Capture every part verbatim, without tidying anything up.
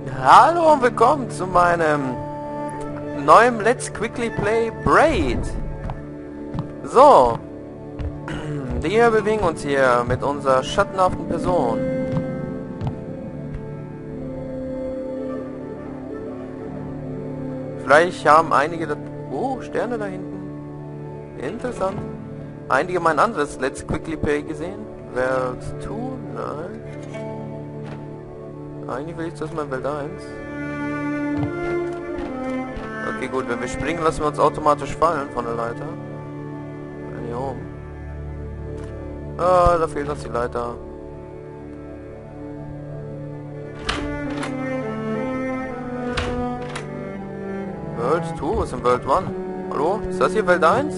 Hallo und willkommen zu meinem neuen Let's Quickly Play Braid. So, wir bewegen uns hier mit unserer schattenhaften Person. Vielleicht haben einige da... Oh, Sterne da hinten. Interessant. Einige mein anderes Let's Quickly Play gesehen. Welt zwei? Nein. Eigentlich will ich das mal Welt eins. Okay, gut, wenn wir springen, lassen wir uns automatisch fallen von der Leiter. Hier oben. Ah, da fehlt uns die Leiter. Welt zwei, was ist denn Welt eins? Hallo? Ist das hier Welt eins?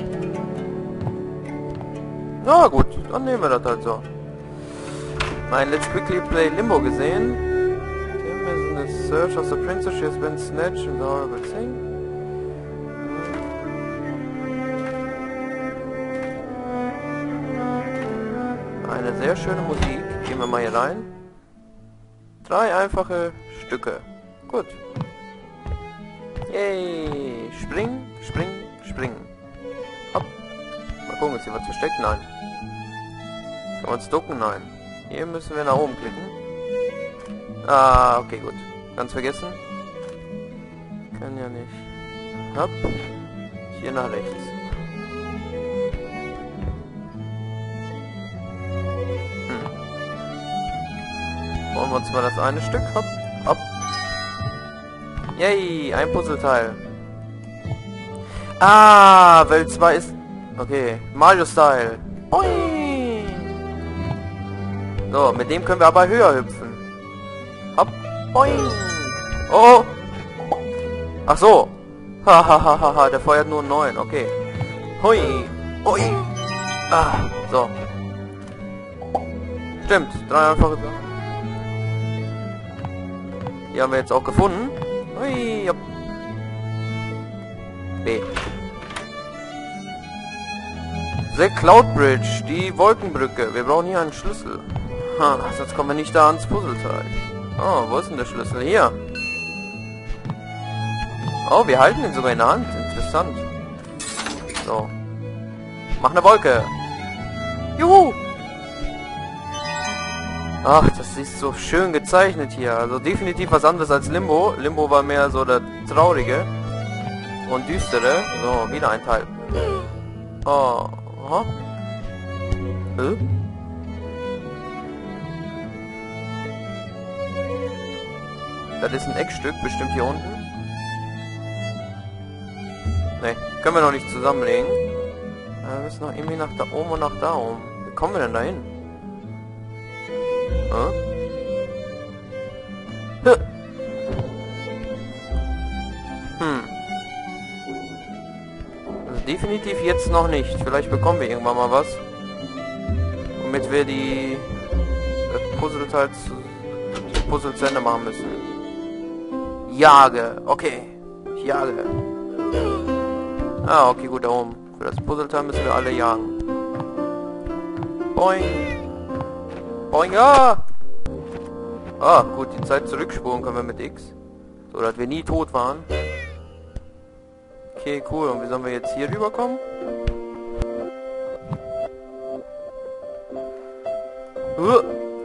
Na gut, dann nehmen wir das halt so. Mein Let's Quickly Play Limbo gesehen. Tim is in the search of the princess. She has been snatched in the horrible thing. Eine sehr schöne Musik. Gehen wir mal hier rein. Drei einfache Stücke. Gut. Yay. Springen, springen, springen. Hopp. Mal gucken, ist hier was versteckt? Nein. Können wir uns ducken? Nein. Hier müssen wir nach oben klicken. Ah, okay, gut. Ganz vergessen. Kann ja nicht. Hopp. Hier nach rechts. Hm. Wollen wir uns mal das eine Stück. Hopp, hopp. Yay, ein Puzzleteil. Ah, Welt zwei ist... Okay, Mario-Style. Boing. So, mit dem können wir aber höher hüpfen. Hopp, boing. Oh. Ach so. Hahaha, der feuert nur neun. Okay. Hui. Ui. Ah, so. Stimmt, drei einfache Sachen. Die haben wir jetzt auch gefunden. Hui, hopp. B. The Cloud Bridge, die Wolkenbrücke. Wir brauchen hier einen Schlüssel. Ha, sonst kommen wir nicht da ans Puzzleteil. Oh, wo ist denn der Schlüssel? Hier. Oh, wir halten ihn sogar in der Hand. Interessant. So. Mach eine Wolke. Juhu. Ach, das ist so schön gezeichnet hier. Also definitiv was anderes als Limbo. Limbo war mehr so der traurige und düstere. So, wieder ein Teil. Oh. Aha. Äh? Das ist ein Eckstück, bestimmt hier unten. Ne, können wir noch nicht zusammenlegen. Wir müssen noch irgendwie nach da oben und nach da oben. Wie kommen wir denn da hin? Hm? Hm. Also definitiv jetzt noch nicht. Vielleicht bekommen wir irgendwann mal was. Womit wir die... das Puzzleteil zu... das Puzzle zu Ende machen müssen. Jage. Okay. Ich jage. Ah, okay, gut, da oben. Für das Puzzleteil müssen wir alle jagen. Boing. Boing, ah! Ah, gut, die Zeit zurückspulen können wir mit X. So, dass wir nie tot waren. Okay, cool. Und wie sollen wir jetzt hier rüberkommen? Uh.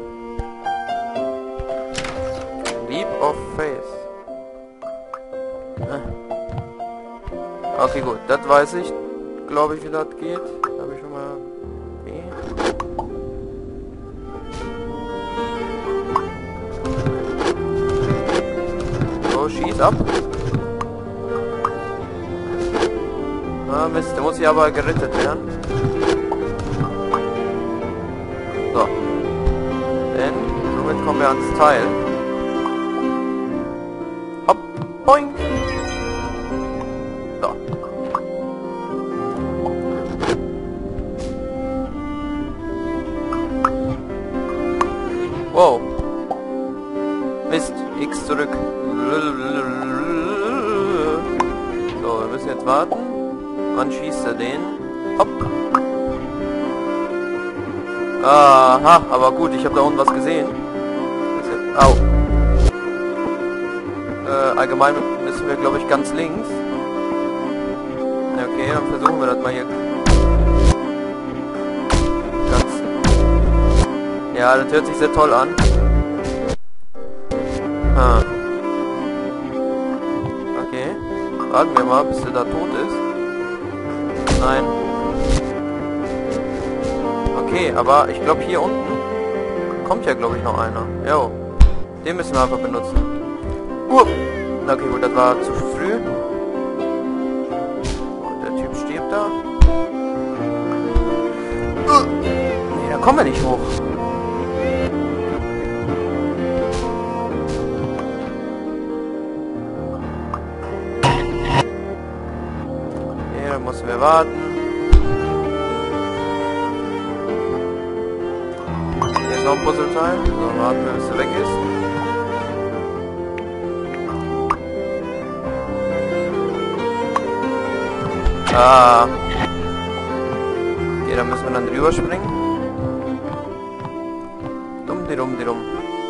Leap of Faith. Okay, gut, das weiß ich, glaube ich, wie das geht. Da habe ich schon mal... Okay. So, schieß ab. Ah, Mist, der muss hier aber gerettet werden. So. Denn, somit kommen wir ans Teil. Hopp, boing. Wow. Mist. X zurück. So, wir müssen jetzt warten. Wann schießt er den? Hopp. Aha, aber gut, ich habe da unten was gesehen. Au. allgemein müssen wir, glaube ich, ganz links. Okay, dann versuchen wir das mal hier. Ganz. Ja, das hört sich sehr toll an. Ah. Okay. Warten wir mal, bis der da tot ist. Nein. Okay, aber ich glaube hier unten kommt ja, glaube ich, noch einer. Jo. Den müssen wir einfach benutzen. Uh. Okay, gut, das war zu früh. Und der Typ stirbt da. Uh. Nee, da kommen wir nicht hoch. Nee, da müssen wir warten. Hier ist noch ein Puzzleteil. So, warten wir, bis er weg ist. Ah. Okay, da müssen wir dann drüber springen. Dumm, die dumm, die dumm.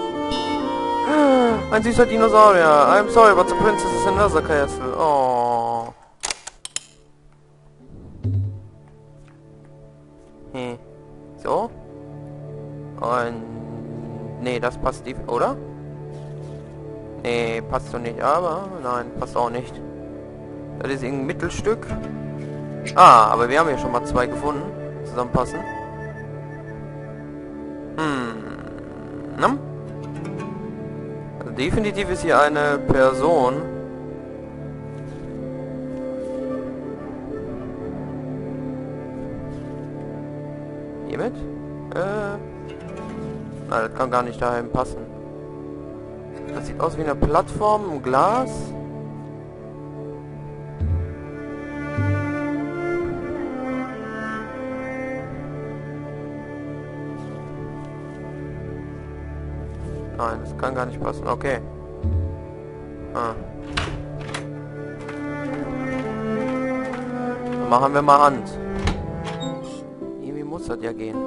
Ein süßer Dinosaurier. I'm sorry, but the princess is in another castle. Oh. Hm. So. Und... Nee, das passt die... Oder? Nee, passt doch nicht. Aber... Nein, passt auch nicht. Das ist irgendein Mittelstück. Ah, aber wir haben ja schon mal zwei gefunden. Zusammenpassen. Hm. Na? Also definitiv ist hier eine Person. Hiermit? Äh. Nein, das kann gar nicht dahin passen. Das sieht aus wie eine Plattform im Glas. Nein, das kann gar nicht passen. Okay. Ah. Dann machen wir mal Hand. Irgendwie muss das ja gehen.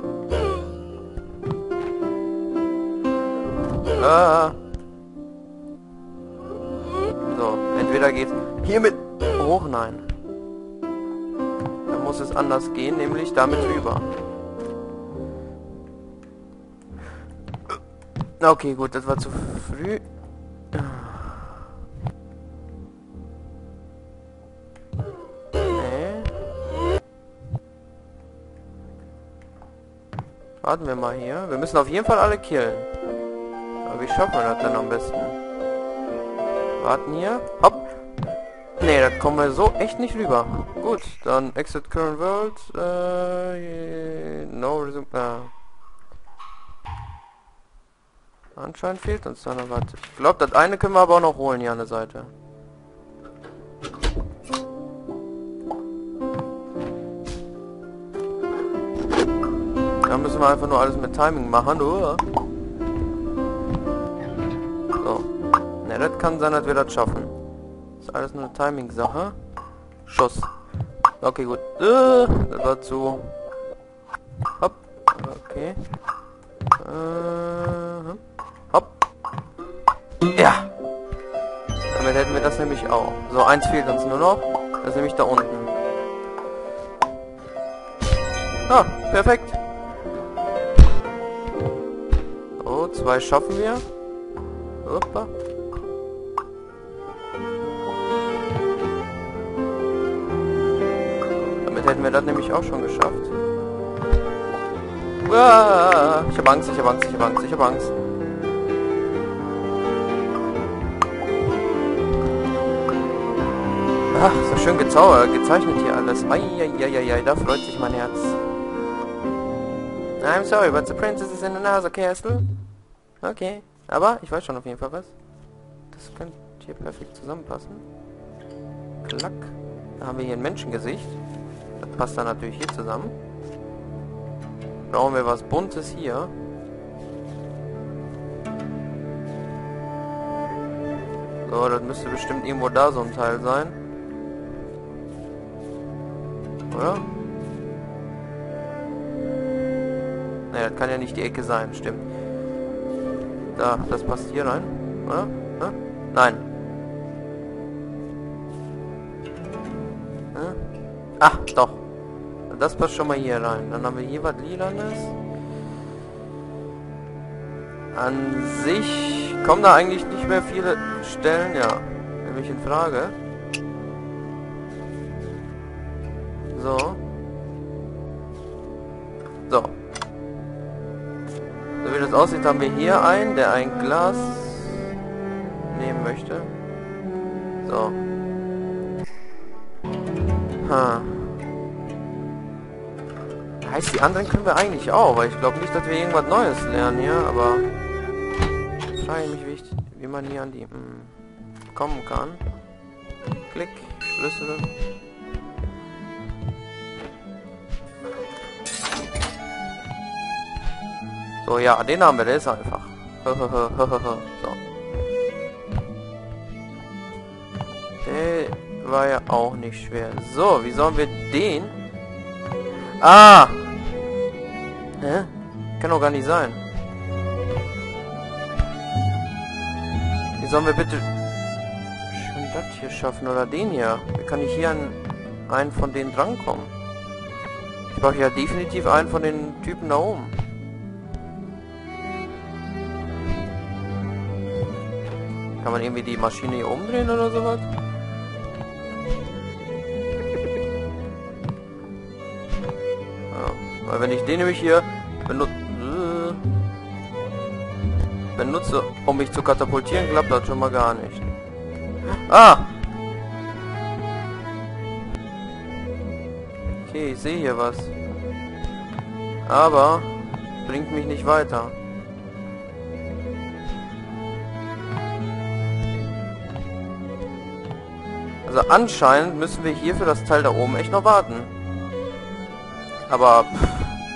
Ah. So, entweder geht's hier mit hoch, nein. Dann muss es anders gehen, nämlich damit rüber. Okay, gut, das war zu früh. Nee. Warten wir mal hier. Wir müssen auf jeden Fall alle killen. Aber wie schaffen wir das denn am besten? Warten hier. Hopp. Nee, da kommen wir so echt nicht rüber. Gut, dann exit current world. Äh, no resume. Äh. Anscheinend fehlt uns da noch was. Ich glaube, das eine können wir aber auch noch holen hier an der Seite. Da müssen wir einfach nur alles mit Timing machen. Uh. So. Ne, das kann sein, dass wir das schaffen. Das ist alles nur eine Timing-Sache. Schuss. Okay, gut. Uh, das war zu... Hopp. Okay. Uh, hopp. Ja. Damit hätten wir das nämlich auch. So, eins fehlt uns nur noch. Das ist nämlich da unten. Ah, perfekt. So, zwei schaffen wir. Hoppa. Damit hätten wir das nämlich auch schon geschafft. Uah, ich hab Angst, ich hab Angst, ich hab Angst, ich hab Angst. Ach, so schön gezaubert, gezeichnet hier alles. Eieieiei, da freut sich mein Herz. I'm sorry, but the princess is in another castle. Okay, aber ich weiß schon auf jeden Fall was. Das könnte hier perfekt zusammenpassen. Klack. Da haben wir hier ein Menschengesicht. Das passt dann natürlich hier zusammen. Brauchen wir was Buntes hier. So, das müsste bestimmt irgendwo da so ein Teil sein. Oder? Ne, das kann ja nicht die Ecke sein, stimmt. Da, das passt hier rein, oder? Ja? Nein. Ach, doch. Das passt schon mal hier rein. Dann haben wir hier was Lilanes. An sich kommen da eigentlich nicht mehr viele Stellen, ja, nämlich in Frage. So. So. So wie das aussieht, haben wir hier einen, der ein Glas nehmen möchte. So. Ha. Heißt, die anderen können wir eigentlich auch, weil ich glaube nicht, dass wir irgendwas Neues lernen hier, aber frage ich mich, wie, ich, wie man hier an die hm, kommen kann. Klick, Schlüssel. So, ja, den haben wir, der ist einfach. So. Der war ja auch nicht schwer. So, wie sollen wir den... Ah! Hä? Kann doch gar nicht sein. Wie sollen wir bitte... schon das hier schaffen, oder den hier? Wie kann ich hier an einen von denen drankommen? Ich brauche ja definitiv einen von den Typen da oben. Kann man irgendwie die Maschine hier umdrehen oder sowas? Ja, weil wenn ich den nämlich hier benut äh, benutze, um mich zu katapultieren, klappt das schon mal gar nicht. Ah! Okay, ich sehe hier was. Aber bringt mich nicht weiter. Also anscheinend müssen wir hier für das Teil da oben echt noch warten. Aber pff,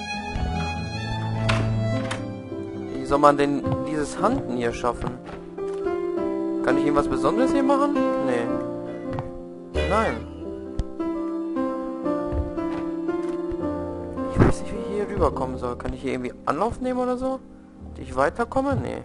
wie soll man denn dieses Handen hier schaffen? Kann ich irgendwas Besonderes hier machen? Nee. Nein. Ich weiß nicht, wie ich hier rüberkommen soll. Kann ich hier irgendwie Anlauf nehmen oder so? Dass ich weiterkomme? Nee.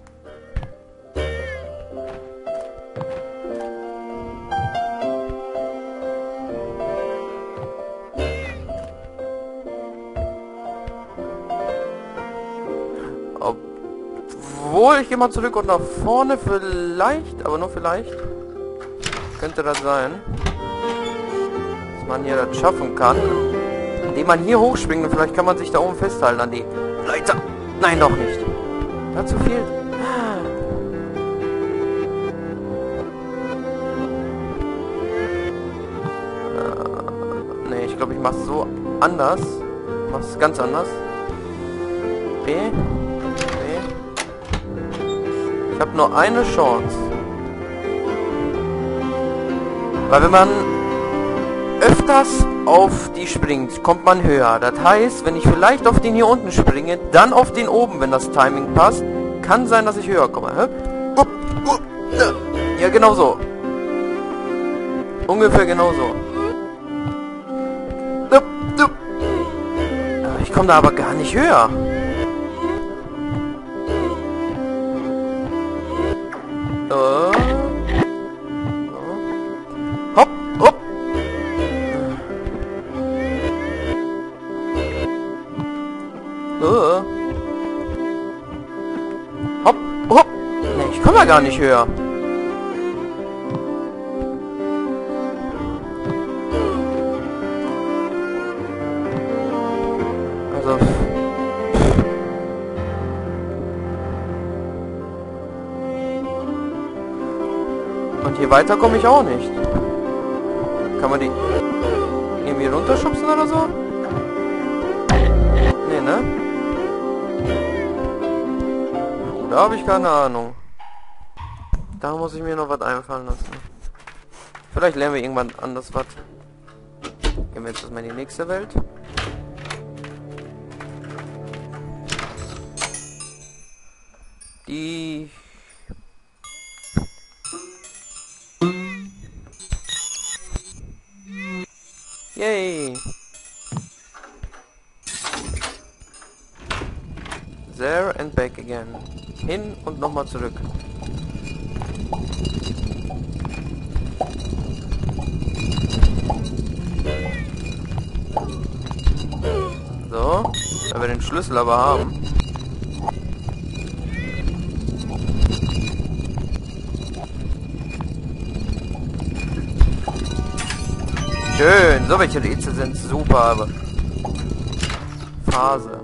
Obwohl, ich gehe mal zurück und nach vorne vielleicht, aber nur vielleicht, könnte das sein, dass man hier das schaffen kann, indem man hier hochspringt und vielleicht kann man sich da oben festhalten an die Leiter. Nein, doch nicht. Dazu fehlt... Äh, nee, ich glaube, ich mache es so anders. Ich mache es ganz anders. B. Ich habe nur eine Chance. Weil wenn man öfters auf die springt, kommt man höher. Das heißt, wenn ich vielleicht auf den hier unten springe, dann auf den oben, wenn das Timing passt, kann sein, dass ich höher komme. Ja, genau so. Ungefähr genau so. Ich komme da aber gar nicht höher. Uh, hopp, hopp. Uh. Hopp, hopp. Nee, ich komme ja gar nicht höher. Also... Und hier weiter komme ich auch nicht. Kann man die irgendwie runterschubsen oder so? Nee, ne? Da habe ich keine Ahnung. Da muss ich mir noch was einfallen lassen. Vielleicht lernen wir irgendwann anders was. Gehen wir jetzt erstmal in die nächste Welt. Die... Yay! There and back again. Hin und nochmal zurück. Schlüssel aber haben. Schön, so welche Rätsel sind super, aber Phase.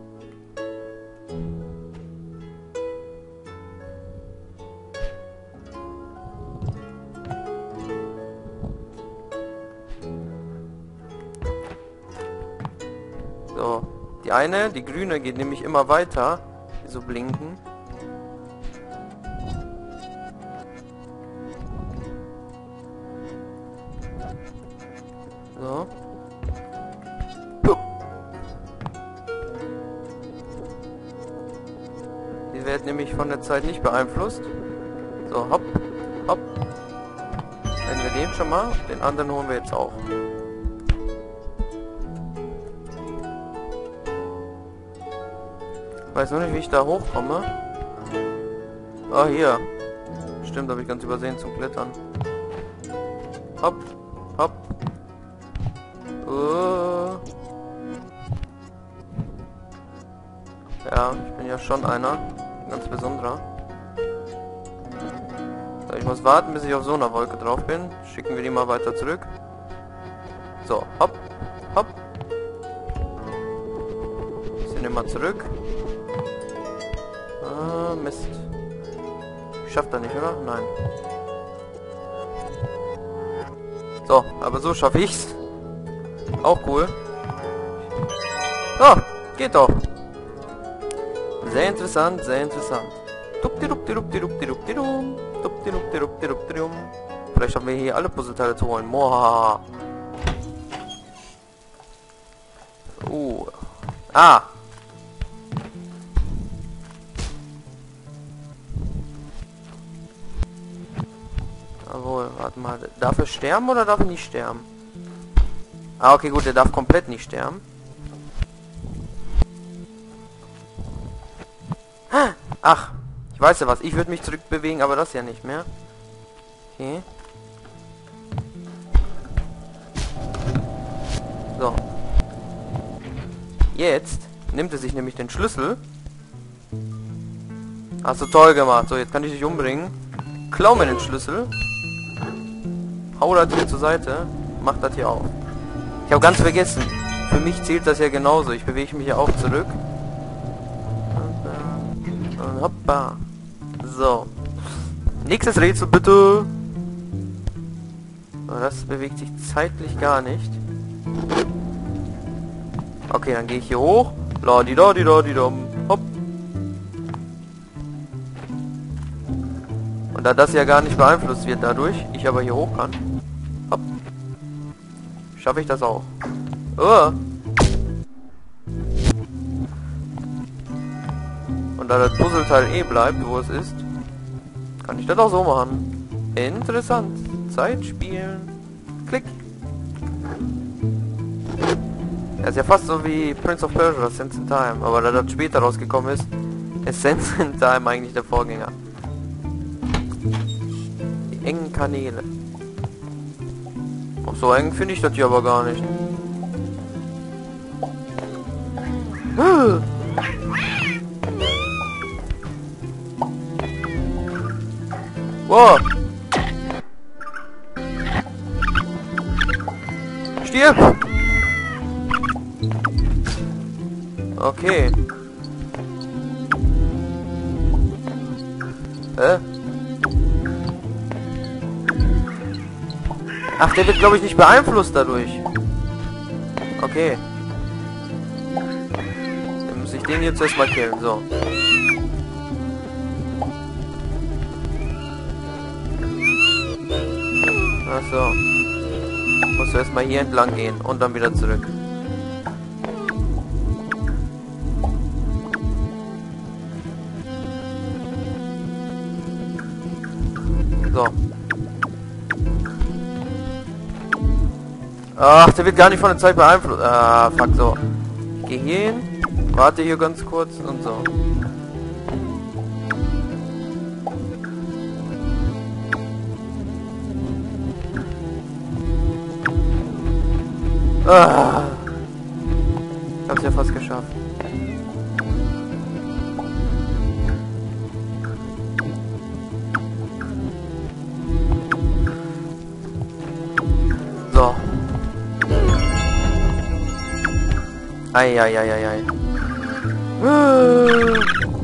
So, die eine, die grüne, geht nämlich immer weiter, die so blinken. So. Puh. Die wird nämlich von der Zeit nicht beeinflusst. So, hopp, hopp. Nennen wir den schon mal. Den anderen holen wir jetzt auch. Weiß nur nicht, wie ich da hochkomme. Ah, hier. Stimmt, habe ich ganz übersehen zum Klettern. Hopp, hopp. Uh. Ja, ich bin ja schon einer. Ein ganz besonderer. So, ich muss warten, bis ich auf so einer Wolke drauf bin. Schicken wir die mal weiter zurück. So, hopp, hopp. Bisschen immer zurück. Ah, Mist. Schafft er nicht, oder? Nein. So, aber so schaffe ich's. Auch cool. Oh, geht doch. Sehr interessant, sehr interessant. Vielleicht haben wir hier alle Puzzleteile zu holen. Moha. Uh. Ah. Jawohl, warte mal. Darf er sterben oder darf er nicht sterben? Ah, okay, gut, er darf komplett nicht sterben. Ach, ich weiß ja was. Ich würde mich zurückbewegen, aber das ja nicht mehr. Okay. So. Jetzt nimmt er sich nämlich den Schlüssel. Hast du toll gemacht. So, jetzt kann ich dich umbringen. Klau mir den Schlüssel. Hau das hier zur Seite. Mach das hier auf. Ich habe ganz vergessen. Für mich zählt das ja genauso. Ich bewege mich ja auch zurück. Und hoppa. So. Nächstes Rätsel bitte. Das bewegt sich zeitlich gar nicht. Okay, dann gehe ich hier hoch. La di da di da di dum. Hopp. Und da das ja gar nicht beeinflusst wird dadurch, ich aber hier hoch kann. Hopp. Schaffe ich das auch. Oh. Und da das Puzzleteil eh bleibt, wo es ist, kann ich das auch so machen. Interessant. Zeit spielen. Klick. Das ist ja fast so wie Prince of Persia, Sense in Time. Aber da das später rausgekommen ist, ist Sense in Time eigentlich der Vorgänger. Die engen Kanäle. Ach, so eng finde ich das hier aber gar nicht. Wow. Stirb! Okay. Hä? Ach, der wird, glaube ich, nicht beeinflusst dadurch. Okay. Dann muss ich den jetzt erstmal killen. So. Ach so. Musst du erstmal hier entlang gehen und dann wieder zurück. So. Ach, der wird gar nicht von der Zeit beeinflusst. Ah, fuck, so. Ich geh hier hin, warte hier ganz kurz und so. Ah. Ich hab's ja fast geschafft. Eieieiei. Äh.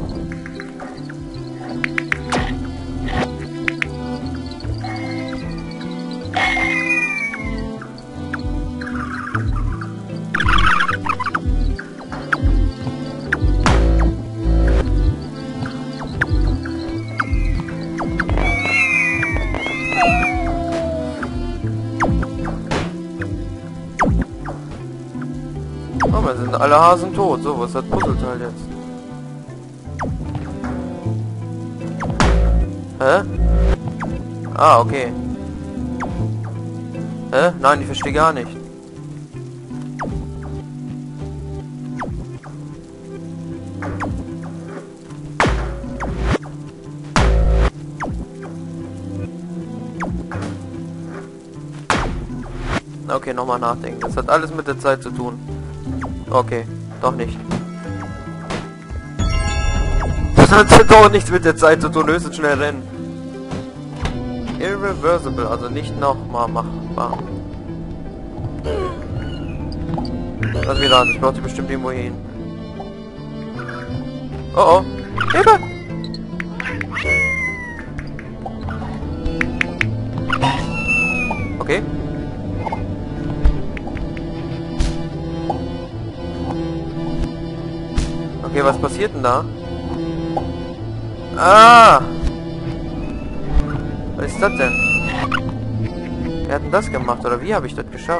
Oh, wir sind alle Hasen tot. So, was ist das Puzzleteil jetzt? Hä? Ah, okay. Hä? Nein, ich verstehe gar nicht. Okay, nochmal nachdenken. Das hat alles mit der Zeit zu tun. Okay, doch nicht. Das hat doch nichts mit der Zeit zu tun, höchstens schnell rennen. Irreversible, also nicht nochmal machbar. Lass wieder an, ich brauche die bestimmt irgendwo hin. Oh oh, Hilfe! Okay. Okay, was passiert denn da? Ah! Was ist das denn? Wer hat denn das gemacht? Oder wie habe ich das geschafft?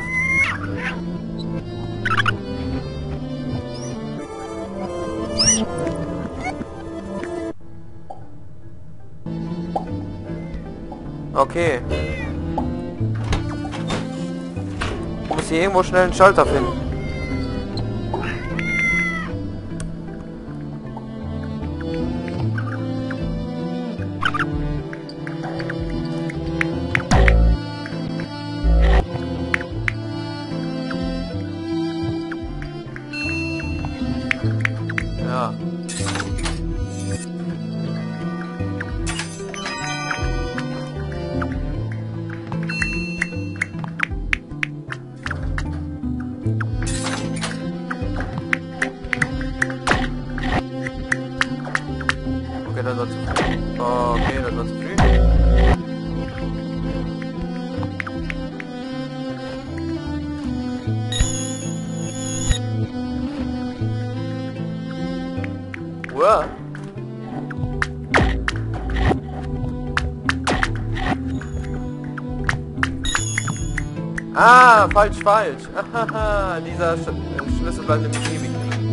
Okay. Ich muss hier irgendwo schnell einen Schalter finden. Ja. Okay, das war zu früh. Oh, okay, das war zu früh. Wow. Ah, falsch, falsch. Dieser Sch Schlüssel bleibt nämlich ewig.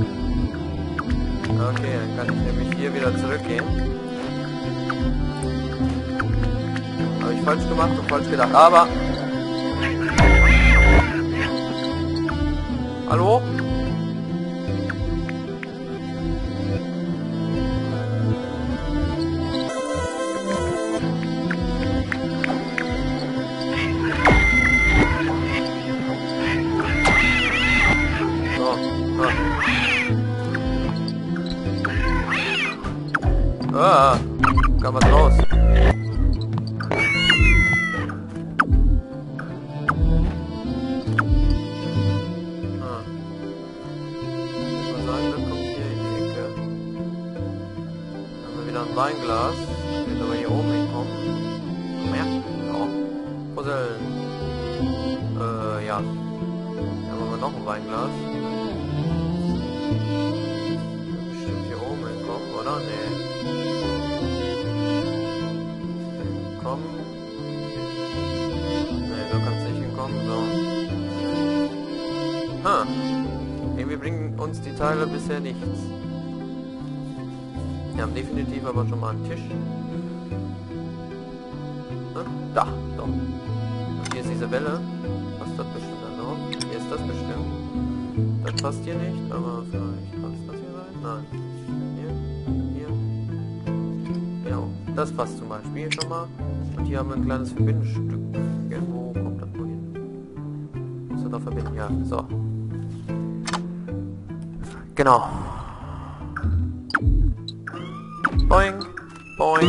Okay, dann kann ich nämlich hier wieder zurückgehen. Habe ich falsch gemacht und falsch gedacht, aber... Hallo? Ah, kann man raus. Ah. Ich würde sagen, das kommt hier in die Ecke. Dann haben wir wieder ein Weinglas. Wird aber hier oben hinkommen. Komm her. Ja. Puzzle. Äh, ja. Dann haben wir noch ein Weinglas. Bestimmt hier oben hinkommen, oder? Nee. Komm. Ne, so kannst du nicht hinkommen, so. Ha. Irgendwie bringen uns die Teile bisher nichts. Wir haben definitiv aber schon mal einen Tisch. Hm? Da, doch. Und hier ist diese Welle. Was ist das bestimmt dann noch? Hier ist das bestimmt. Das passt hier nicht, aber vielleicht kann es das hier sein? Nein. Hier, hier. Ja, das passt zum Beispiel schon mal. Und hier haben wir ein kleines Verbindestück. Wo kommt das wohl hin? Muss das noch verbinden? Ja, so. Genau. Boing, boing.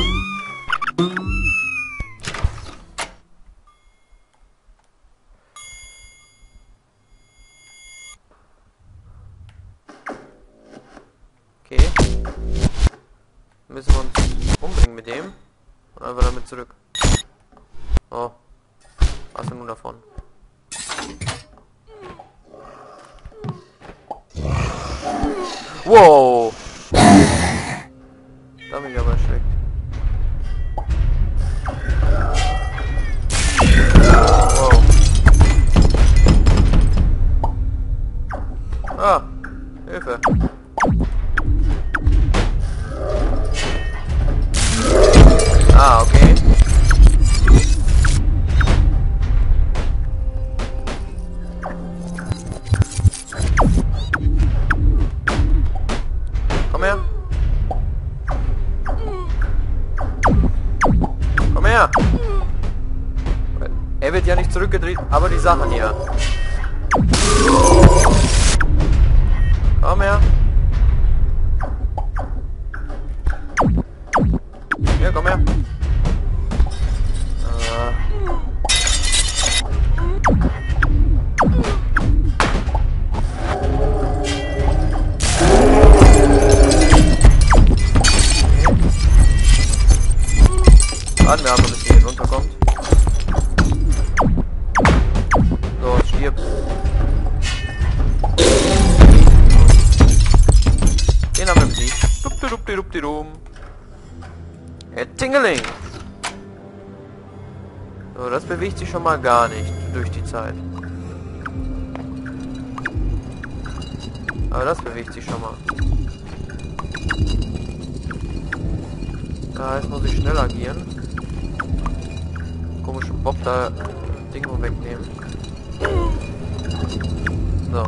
damit zurück. Oh. Was denn nun davon? Wow! Da bin ich aber erschreckt. Wow. Ah! Hilfe! Ah, okay. Komm her. Komm her. Er wird ja nicht zurückgedreht, aber die Sachen hier. Komm her. Ja, komm her. Äh. Warten wir aber, bis hier runterkommt. So, stirb. Den haben wir besiegt. Dupdi-dupdi-dupdi-dum. Herr Tingeling. So, das bewegt sich schon mal gar nicht durch die Zeit. Aber das bewegt sich schon mal. Da heißt, muss ich schnell agieren. Komische Bob da Ding wegnehmen. So.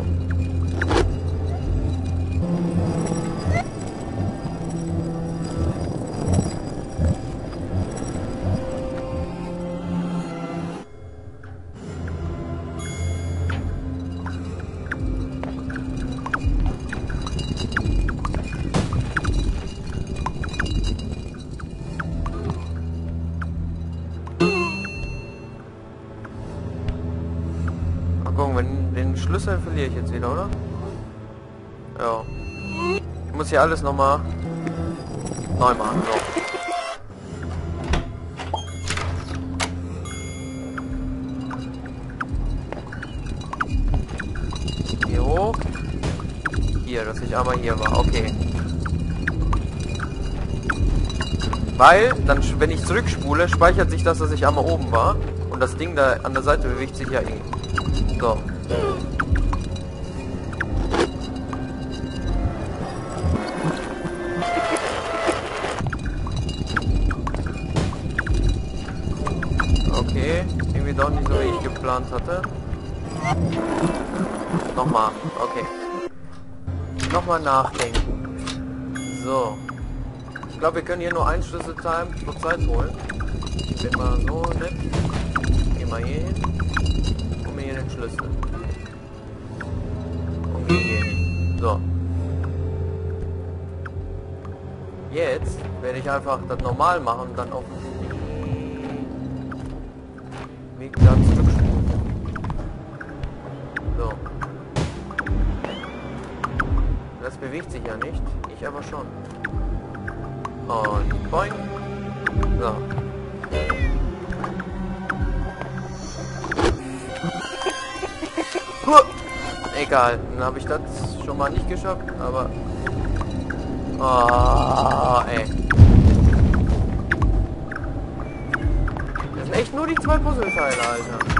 Gucken, wenn den Schlüssel verliere ich jetzt wieder, oder? Ja. Ich muss hier alles nochmal neu machen. So. Hier hoch. Hier, dass ich einmal hier war. Okay. Weil, dann, wenn ich zurückspule, speichert sich das, dass ich einmal oben war. Und das Ding da an der Seite bewegt sich ja eh. So. Okay, irgendwie doch nicht so, wie ich geplant hatte. Nochmal, okay. Nochmal nachdenken. So. Ich glaube, wir können hier nur ein Schlüsselteil pro Zeit holen. Ich bin mal so nett. Geh mal hier hin. Hier den Schlüssel. Und geh hier hin. So. Jetzt werde ich einfach das normal machen und dann auf den Weg da zurückspulen. So. Das bewegt sich ja nicht. Ich aber schon. Und boing. So. Egal, dann habe ich das schon mal nicht geschafft, aber... Oh, ey. Das sind echt nur die zwei Puzzleteile, Alter.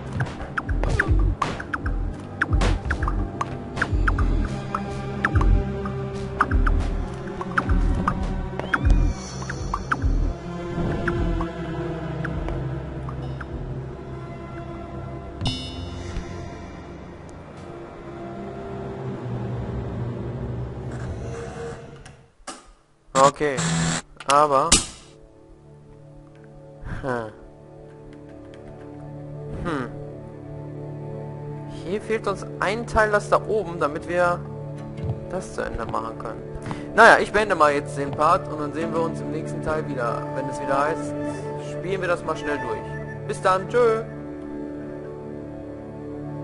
Okay, aber... Hm. Hm. Hier fehlt uns ein Teil, das da oben, damit wir das zu Ende machen können. Naja, ich beende mal jetzt den Part und dann sehen wir uns im nächsten Teil wieder. Wenn es wieder heißt, spielen wir das mal schnell durch. Bis dann, tschö!